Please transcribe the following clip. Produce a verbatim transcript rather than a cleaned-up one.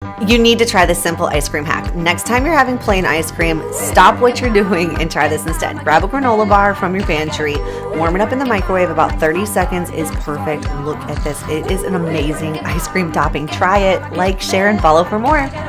You need to try this simple ice cream hack. Next time you're having plain ice cream, stop what you're doing and try this instead. Grab a granola bar from your pantry, warm it up in the microwave. About thirty seconds is perfect. Look at this. It is an amazing ice cream topping. Try it, like, share, and follow for more.